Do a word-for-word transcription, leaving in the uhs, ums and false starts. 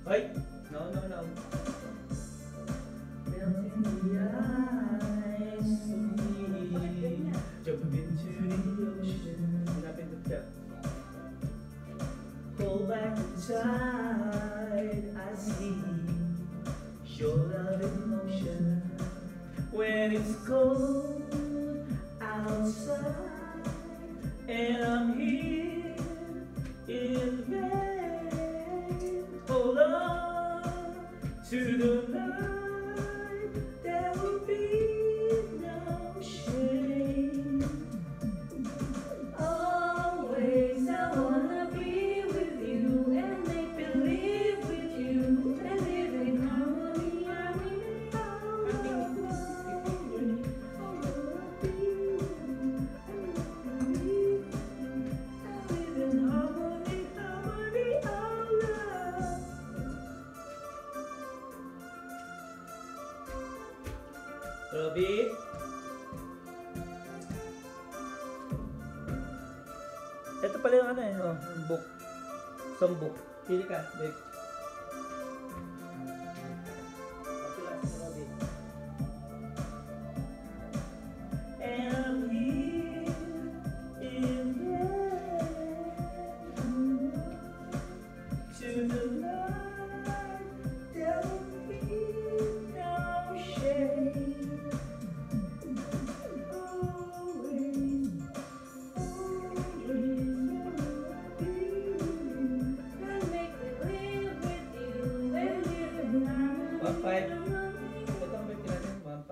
Ay! No, no, no. Melting the ice of me, jumping into the ocean. Lapit na siya. Hold back the tide, I see your love in motion. When it's cold outside, and I'm here in vain. Hold on to the night, there will be no shame. Always I wanna be with you and make believe with you and live in harmony. I mean, all of us. Robby? Ito pala yung ano eh, oh, book. Songbook. Pili ka, babe.